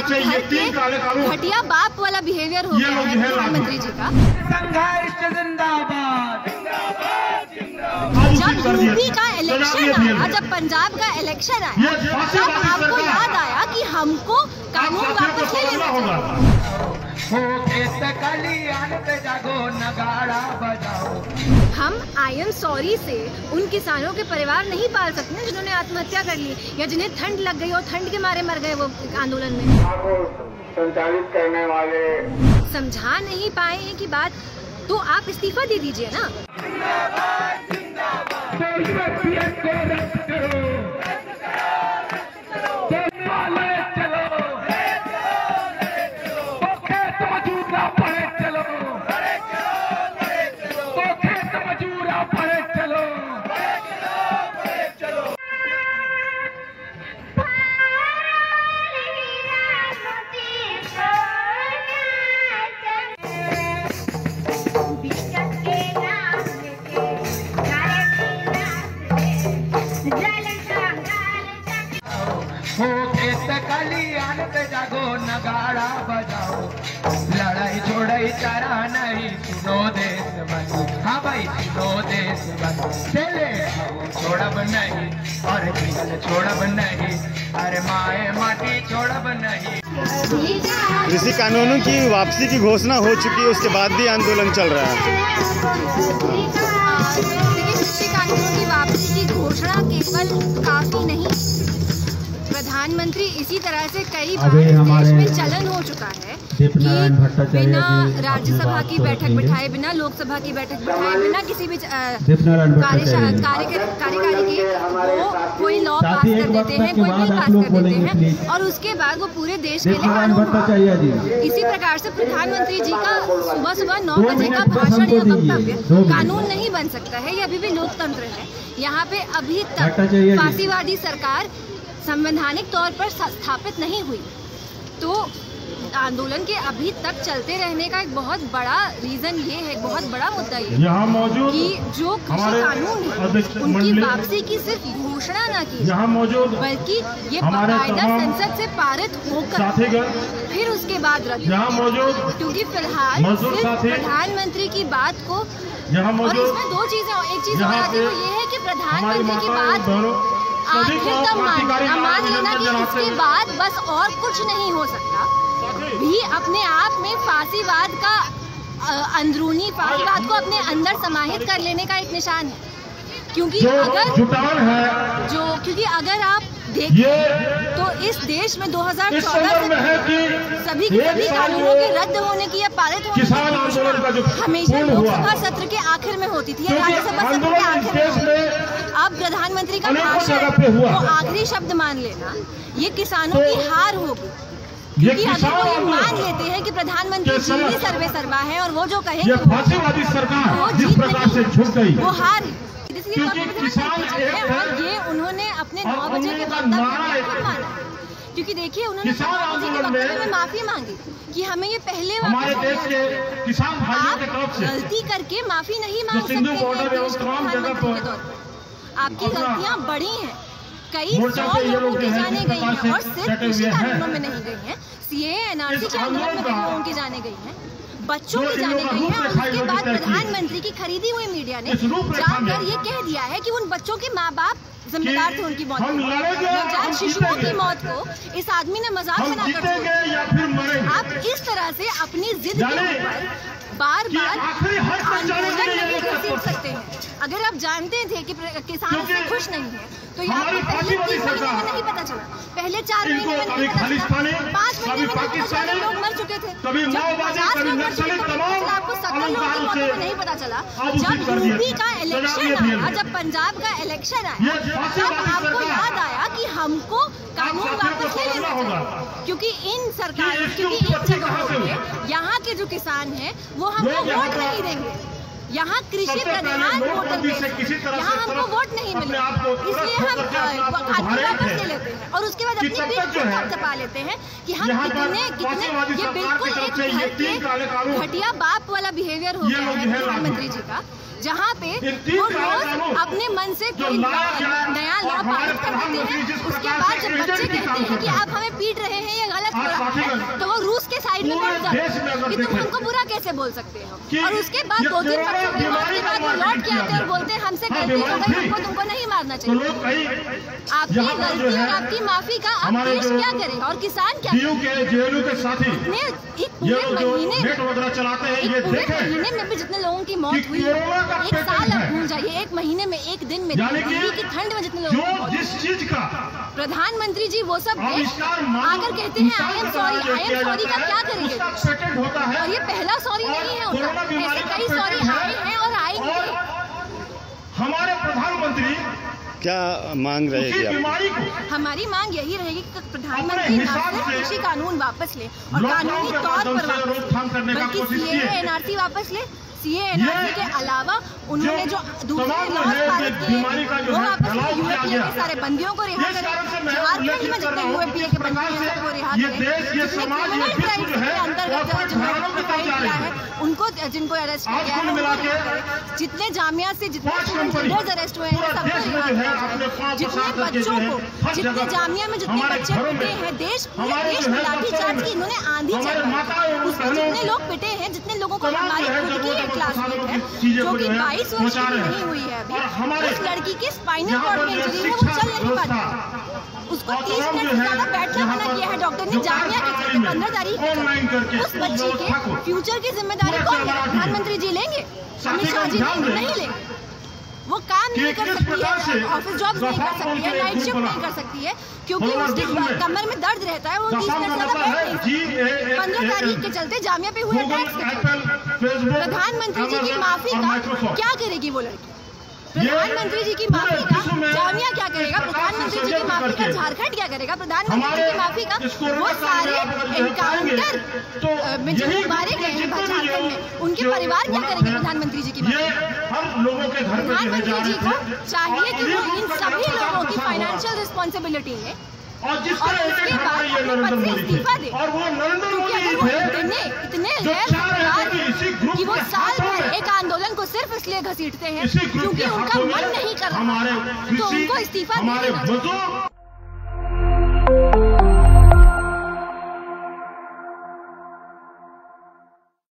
चाहिए, 3 काले कानून, घटिया बाप वाला बिहेवियर हो गया है प्रधानमंत्री जी का। संघर्ष जिंदाबाद। जब यूपी का इलेक्शन आया, जब पंजाब का इलेक्शन आया, तब आपको याद आया कि हमको कानून वापस ले लेना होगा। जागो नगाड़ा बजाओ। हम आई एम सॉरी से उन किसानों के परिवार नहीं पाल सकते हैं जिन्होंने आत्महत्या कर ली या जिन्हें ठंड लग गई और ठंड के मारे मर गए वो आंदोलन में। संचालित करने वाले समझा नहीं पाए हैं कि बात, तो आप इस्तीफा दे दीजिए ना। जागो नगाड़ा बजाओ। लड़ाई छोड़ाई चारा नहीं, सुनो देशबंधु। हाँ भाई सुनो देशबंधु। चले छोड़ब नहीं और जीवन छोड़ब नहीं, अरे माए माटी छोड़ब नहीं। कृषि कानूनों की वापसी की घोषणा हो चुकी है, उसके बाद भी आंदोलन चल रहा है। कृषि कानूनों की वापसी की घोषणा केवल काफी नहीं, प्रधानमंत्री इसी तरह से कई बार देश में चलन हो चुका है कि बिना राज्यसभा की बैठक बिठाए, बिना लोकसभा की बैठक बिठाए, बिना किसी भी कार्यकारी के वो कोई लॉ पास कर देते हैं, कोई बिल पास कर देते हैं और उसके बाद वो पूरे देश के लिए कानून। इसी प्रकार से प्रधानमंत्री जी का सुबह सुबह 9 बजे का भाषण या वक्तव्य कानून नहीं बन सकता है। ये अभी भी लोकतंत्र है। यहाँ पे अभी तक फांसीवादी सरकार संवैधानिक तौर पर स्थापित नहीं हुई, तो आंदोलन के अभी तक चलते रहने का एक बहुत बड़ा रीजन ये है, बहुत बड़ा मुद्दा ये है कि जो कृषि कानून है उनकी वापसी की सिर्फ घोषणा ना की बल्कि ये बाकायदा संसद से पारित होकर फिर उसके बाद रद्द, क्योंकि फिलहाल सिर्फ प्रधानमंत्री की बात को, और इसमें 2 चीजें, एक चीज और आती है वो ये है कि प्रधानमंत्री की बात आखिर तक मान लेना कि इसके बाद बस और कुछ नहीं हो सकता, भी अपने आप में फांसीवाद का अंदरूनी फांसीवाद को अपने अंदर समाहित कर लेने का एक निशान है। क्योंकि अगर आप देखें तो इस देश में 2014 से सभी के सभी कानूनों के रद्द होने की या पारित होने की हमेशा लोकसभा सत्र के आखिर में होती थी या राज्यसभा सत्र के आखिर में होती थी। अब प्रधानमंत्री का भाषण वो आखिरी शब्द मान लेना ये किसानों की हार होगी, क्योंकि अगर वो ये मान लेते हैं कि प्रधानमंत्री जी ही सर्वे सर्वा है और वो जो कहेंगे वो जीत नहीं, वो हार है। इसलिए और ये उन्होंने अपने 9 बजे के वक्तव्य में माना, क्योंकि देखिए उन्होंने 9 बजे के वक्तव्य में माफी मांगी कि हमें ये पहले आप गलती करके माफी नहीं मांग सकते हैं देश के प्रधानमंत्री के तौर पर। आपकी गलतियां बड़ी हैं, कई 100 लोगों की जाने गई हैं और सिर्फ कृषि कानूनों में नहीं गई हैं, सीएए एनआरसी के आंदोलन में लोगों की जाने गई हैं, बच्चों की जाने गई हैं। और उसके बाद प्रधानमंत्री की खरीदी हुई मीडिया ने जाकर ये कह दिया है कि उन बच्चों के माँ बाप जिम्मेदार थे उनकी मौत, नवजात शिशुओं की मौत को इस आदमी ने मजाक बनाकर छोड़ा। आप इस तरह से अपनी जिद के ऊपर बार बार आंदोलन नहीं कर सकते हैं। अगर आप जानते थे कि किसान इससे खुश नहीं है तो ये आपको पहले 3 महीने में नहीं पता चला, पहले 4 महीने में नहीं पता चला, 5 महीने में नहीं पता चला, लोग मर चुके थे। जब 50 लोग मर चुके थे आपको 70 लोगों की मौत में नहीं पता चला। जब यूपी का इलेक्शन आया, जब पंजाब का इलेक्शन आया, तब आपको याद आया कि हमको कानून वापस ले लेना चाहिए, क्योंकि इन सरकार, क्योंकि इन जगहों पे यहाँ के जो किसान हैं वो हमको वोट नहीं देंगे। यहाँ कृषि प्रधान वोटर, यहाँ हमको वोट नहीं मिले, इसलिए हम कानून वापस ले लेते हैं और उसके बाद अपनी पीठ को तपा लेते हैं कि हम कितने ये बिल्कुल एक घर के घटिया बाप वाला बिहेवियर हो गया है प्रधानमंत्री जी का जहाँ पे वो रोज अपने मन से कोई नया लॉ पारित करवाते हैं, उसके बाद जब बच्चे कहते हैं कि आप हमें पीट रहे हैं या गलत कर रहे हैं, तो वो रूस के साइड में पड़ जाते हैं कि तुम हमको बुरा कैसे बोल सकते हो। और उसके बाद 2-3 बच्चों के मौत के बाद वो लौट के आते हैं और बोलते हैं हमसे गलती हो गई, हमको तुमको नहीं मारना चाहिए। आपकी गलती और आपकी माफी का अब देश क्या करेगा और किसान क्या के साथी एक पूरे महीने में भी जितने लोगों की मौत हुई है, एक साल अब भूल जाइए, एक महीने में, एक दिन में, दिल्ली की ठंड में जितने लोग, जिस चीज का प्रधानमंत्री जी वो सब आकर कहते हैं आई एम सॉरी का क्या करेंगे। और ये पहला सॉरी नहीं है उनका, ऐसे कई सॉरी आए हैं और आएंगे। हमारे प्रधानमंत्री क्या मांग रहेगी आप? हमारी मांग यही रहेगी कि प्रधानमंत्री ना सिर्फ कृषि कानून वापस ले और कानूनी तौर पर वापस ले, बल्कि सीएए एनआरसी वापस ले। सीएए एनआरसी के अलावा उन्होंने जो दूसरे लॉज पारित किए वो वापस ले, यूएपीए के सारे बंदियों को रिहा करें, झारखंड में जितने यूएपीए के बंदी हैं वो रिहा करें, क्रिमिनल क्राइम्स के अंतर्गत किया है उनको, जिनको अरेस्ट किया है, जितने जामिया से जितने स्टूडेंट लीडर्स अरेस्ट हुए हैं सबको रिहा करें, जितने बच्चों को, जितने जामिया में जितने बच्चे पिटे हैं, देश में लाठीचार्ज की इन्होंने आंधी चलाई, उसमें जितने लोग पिटे हैं, जितने लोगों को हमारी खुद की एक क्लासमेट है जो कि 22 वर्ष की नहीं हुई है अभी, उस लड़की की स्पाइनल कॉर्ड में इंजरी है, वो चल नहीं पाती, उसको 30 मिनट से ज्यादा बैठना मना किया है डॉक्टर ने जामिया के चलते 15 तारीख को। उस बच्ची के फ्यूचर की जिम्मेदारी कौन लेगा? प्रधानमंत्री जी लेंगे, अमित शाह जी नहीं लेंगे। वो काम नहीं कर सकती है, ऑफिस जॉब नहीं कर सकती है, नाइट शिफ्ट नहीं कर सकती है क्योंकि उसके कमर में दर्द रहता है, वो 30 मिनट ज्यादा बैठ नहीं सकती। 15 तारीख के चलते जामिया पे हुए अटैक्स के चलते प्रधानमंत्री जी की माफी का क्या करेगी वो लड़की? प्रधानमंत्री जी की माफी का जामिया क्या करेगा? प्रधानमंत्री जी की माफी का झारखंड क्या करेगा? प्रधानमंत्री जी की माफी का वो सारे एनकाउंटर में जो मारे गए हैं झारखंड में, उनके परिवार क्या करेंगे प्रधानमंत्री जी की माफी? प्रधानमंत्री जी को चाहिए कि वो इन सभी लोगों की फाइनेंशियल रिस्पॉन्सिबिलिटी ले और उसके बाद अपने पद से इस्तीफा दे, क्योंकि अगर वो इतने कि वो साल भर एक आंदोलन को सिर्फ इसलिए घसीटते हैं क्योंकि उनका मन नहीं कर रहा, तो उनको इस्तीफा देना चाहिए।